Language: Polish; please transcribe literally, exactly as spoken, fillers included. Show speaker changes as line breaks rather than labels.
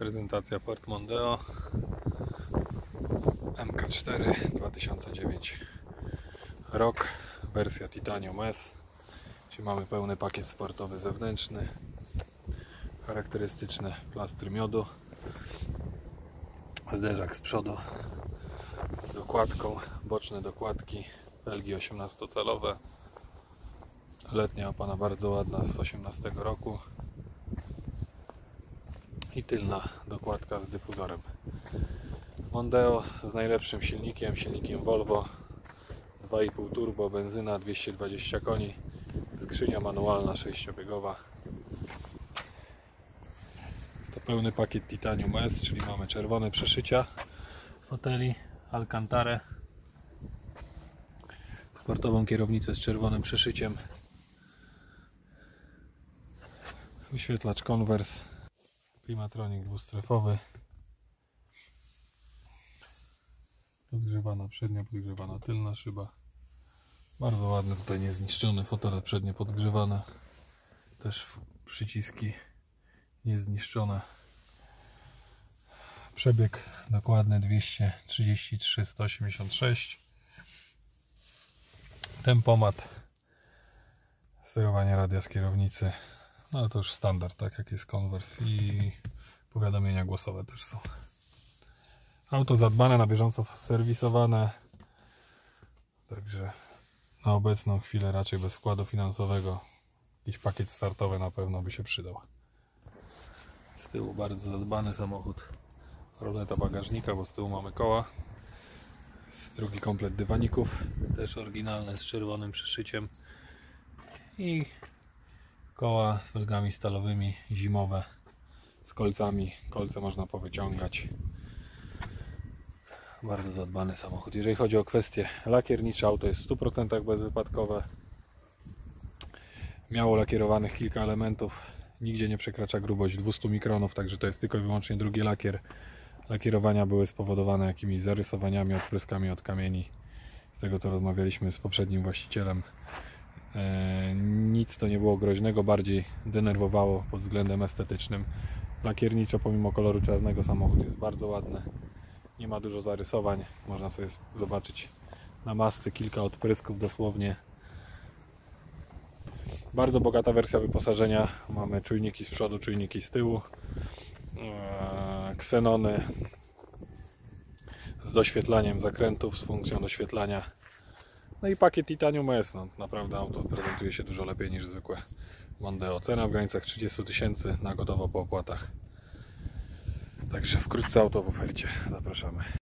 Prezentacja Ford Mondeo M K cztery dwa tysiące dziewiąty rok, wersja Titanium S, czyli mamy pełny pakiet sportowy zewnętrzny, charakterystyczne plastry miodu, zderzak z przodu z dokładką, boczne dokładki, felgi osiemnastocalowe, letnia opona bardzo ładna z osiemnastego roku i tylna dokładka z dyfuzorem. Mondeo z najlepszym silnikiem, silnikiem Volvo, dwa i pół turbo, benzyna, dwieście dwadzieścia koni, skrzynia manualna sześciobiegowa. Jest to pełny pakiet Titanium S, czyli mamy czerwone przeszycia foteli, alcantarę, sportową kierownicę z czerwonym przeszyciem, wyświetlacz konwers, klimatronik dwustrefowy, podgrzewana przednia, podgrzewana tylna szyba, bardzo ładny, tutaj niezniszczony, fotele przednie podgrzewane, też przyciski niezniszczone, przebieg dokładny dwieście trzydzieści trzy sto osiemdziesiąt sześć, tempomat, sterowanie radia z kierownicy, no ale to już standard, tak jak jest konwers, i powiadomienia głosowe też są. Auto zadbane, na bieżąco serwisowane, także na obecną chwilę raczej bez wkładu finansowego. Jakiś pakiet startowy na pewno by się przydał. Z tyłu bardzo zadbany samochód, roleta bagażnika, bo z tyłu mamy koła. Drugi komplet dywaników, też oryginalne z czerwonym przyszyciem i koła z felgami stalowymi, zimowe, z kolcami, kolce można powyciągać. Bardzo zadbany samochód. Jeżeli chodzi o kwestie lakiernicze, auto jest w stu procentach bezwypadkowe. Miało lakierowanych kilka elementów, nigdzie nie przekracza grubość dwieście mikronów, także to jest tylko i wyłącznie drugi lakier. Lakierowania były spowodowane jakimiś zarysowaniami, odpryskami od kamieni. Z tego co rozmawialiśmy z poprzednim właścicielem, e, nic to nie było groźnego, bardziej denerwowało pod względem estetycznym. Lakierniczo, pomimo koloru czarnego, samochód jest bardzo ładny. Nie ma dużo zarysowań, można sobie zobaczyć na masce kilka odprysków dosłownie. Bardzo bogata wersja wyposażenia, mamy czujniki z przodu, czujniki z tyłu, eee, ksenony z doświetlaniem zakrętów, z funkcją doświetlania, no i pakiet Titanium S. No, naprawdę auto prezentuje się dużo lepiej niż zwykłe Mondeo. Cena w granicach trzydziestu tysięcy na gotowo po opłatach. Także wkrótce auto w ofercie. Zapraszamy.